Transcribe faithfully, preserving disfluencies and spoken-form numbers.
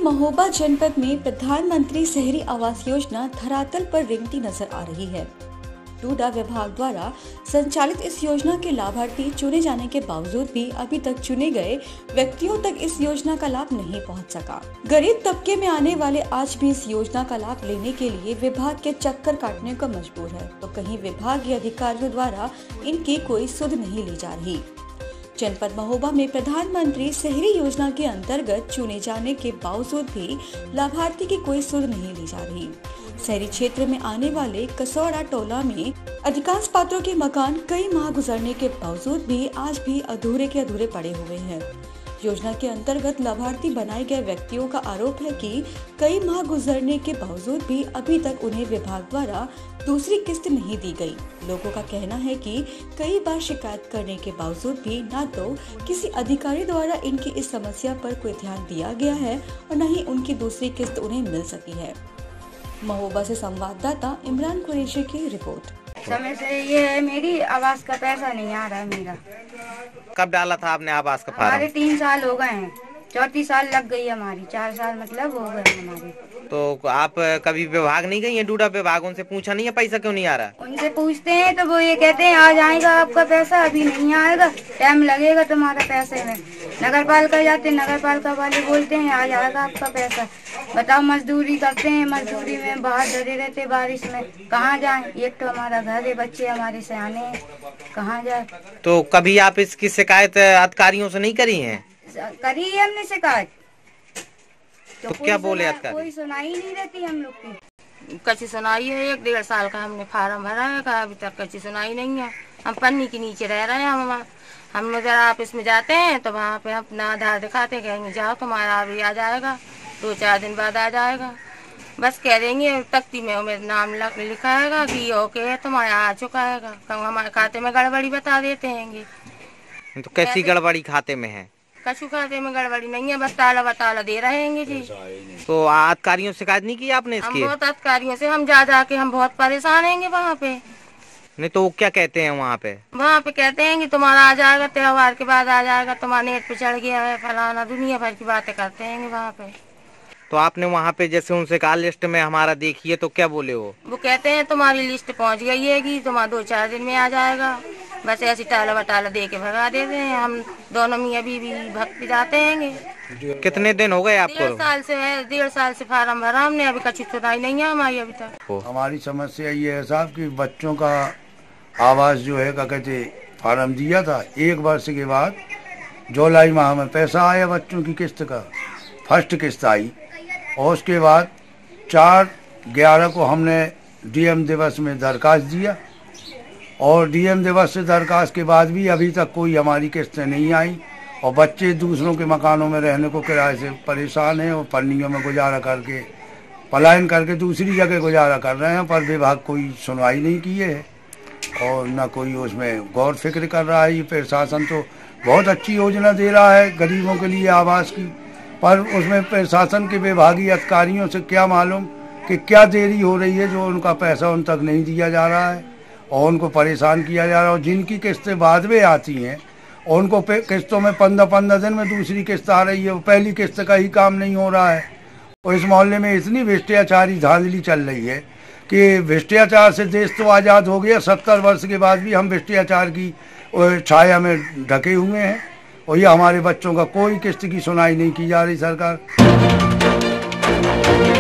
महोबा जनपद में प्रधानमंत्री शहरी आवास योजना धरातल पर रेंगती नजर आ रही है। टूडा विभाग द्वारा संचालित इस योजना के लाभार्थी चुने जाने के बावजूद भी अभी तक चुने गए व्यक्तियों तक इस योजना का लाभ नहीं पहुंच सका। गरीब तबके में आने वाले आज भी इस योजना का लाभ लेने के लिए विभाग के चक्कर काटने को मजबूर है, तो कहीं विभागीय अधिकारियों द्वारा इनकी कोई सुध नहीं ली जा रही। जनपद महोबा में प्रधानमंत्री शहरी योजना के अंतर्गत चुने जाने के बावजूद भी लाभार्थी की कोई सुध नहीं ली जा रही। शहरी क्षेत्र में आने वाले कसौड़ा टोला में अधिकांश पात्रों के मकान कई माह गुजरने के बावजूद भी आज भी अधूरे के अधूरे पड़े हुए हैं। योजना के अंतर्गत लाभार्थी बनाए गए व्यक्तियों का आरोप है कि कई माह गुजरने के बावजूद भी अभी तक उन्हें विभाग द्वारा दूसरी किस्त नहीं दी गई। लोगों का कहना है कि कई बार शिकायत करने के बावजूद भी न तो किसी अधिकारी द्वारा इनकी इस समस्या पर कोई ध्यान दिया गया है और न ही उनकी दूसरी किस्त उन्हें मिल सकी है। महोबा से संवाददाता इमरान कुरैशी की रिपोर्ट। समय से ये है, मेरी आवास का पैसा नहीं आ रहा है मेरा। कब डाला था आपने आवास का फार्म? हमारे तीन साल हो गए हैं, चौथी साल लग गई हमारी, चार साल मतलब हो गए हमारे। तो आप कभी विभाग नहीं गई हैं? टूडा विभाग, उनसे पूछा नहीं है पैसा क्यों नहीं आ रहा? उनसे पूछते हैं तो वो ये कहते हैं आ जाएगा आपका पैसा, अभी नहीं आएगा, टाइम लगेगा तुम्हारा पैसे में। नगर पालिका जाते, नगर पालिका वाले बोलते हैं आ जाएगा आपका पैसा। बताओ, मजदूरी करते हैं, मजदूरी में बाहर डरे रहते बारिश में, कहाँ जाए? एक तो हमारा घर है, बच्चे हमारे सियाने हैं, कहाँ जाए? तो कभी आप इसकी शिकायत अधिकारियों से नहीं करी है? करी है हमने शिकायत, तो, तो क्या बोले अधिकारी? कोई सुनाई नहीं रहती हम लोग की। कच्ची सुनाई है, एक डेढ़ साल का हमने फार्म भरा है, अभी तक कच्ची सुनाई नहीं है। हम पन्नी के नीचे रह रहे हैं। हम हम जरा ऑफिस में जाते हैं तो वहाँ पे अपना आधार दिखाते, कहेंगे जाओ तुम्हारा अभी आ जाएगा, दो चार दिन बाद आ जाएगा। बस कह देंगे तख्ती में मेरा नाम लिखा है कि ओके है तुम्हारा आ चुका है, हमारे खाते में गड़बड़ी बता देते हैं। तो कैसी गड़बड़ी खाते में है? कछु खाते में गड़बड़ी नहीं है, बस ताला बताला दे रहे हैं जी। तो अधिकारियों से शिकायत नहीं की आपने इसकी? हम बहुत अधिकारियों से हम जा जा के हम बहुत परेशान हैं वहाँ पे। नहीं तो वो क्या कहते हैं वहाँ पे? वहाँ पे कहते हैं कि तुम्हारा आ जाएगा, त्योहार के बाद आ जाएगा, तुम्हारा नेट पे चढ़ गया है, फलाना, दुनिया भर की बातें करते हैं वहाँ पे। तो आपने वहाँ पे जैसे उनसे कहा लिस्ट में हमारा देखिए, तो क्या बोले वो? वो कहते हैं तुम्हारी लिस्ट पहुँच गई है कि तुम्हारा दो चार दिन में आ जाएगा। बस ऐसी टाला वटाला दे के भगा देते हैं। हम दोनों मियाँ बीवी भक्त जाते हैं। कितने दिन हो गए आपको? डेढ़ साल से है, डेढ़ साल से फार्म भरा हमने, अभी कच्ची सुनाई नहीं है हमारी अभी तक। हमारी समस्या ये है साहब कि बच्चों का आवास जो है क्या कहते फार्म दिया था, एक वर्ष के बाद जुलाई माह में पैसा आया बच्चों की किस्त का, फर्स्ट किस्त आई, और उसके बाद चार ग्यारह को हमने डीएम दिवस में दरखास्त दिया, और डीएम दिवस से दरखास्त के बाद भी अभी तक कोई हमारी किस्त नहीं आई, और बच्चे दूसरों के मकानों में रहने को किराए से परेशान हैं और पन्नियों में गुजारा करके पलायन करके दूसरी जगह गुजारा कर रहे हैं, पर विभाग कोई सुनवाई नहीं की है और न कोई उसमें गौर फिक्र कर रहा है। ये प्रशासन तो बहुत अच्छी योजना दे रहा है गरीबों के लिए आवास की, पर उसमें प्रशासन के विभागीय अधिकारियों से क्या मालूम कि क्या देरी हो रही है, जो उनका पैसा उन तक नहीं दिया जा रहा है और उनको परेशान किया जा रहा है। और जिनकी किस्तें बाद में आती हैं और उनको किस्तों में पंद्रह पंद्रह दिन में दूसरी किस्त आ रही है, वो पहली किस्त का ही काम नहीं हो रहा है। और इस मोहल्ले में इतनी भ्रष्टाचारी धांधली चल रही है कि भ्रष्टाचार से देश तो आज़ाद हो गया, सत्तर वर्ष के बाद भी हम भ्रष्टाचार की छाया में ढके हुए हैं, और ये हमारे बच्चों का कोई किस्त की सुनाई नहीं की जा रही सरकार।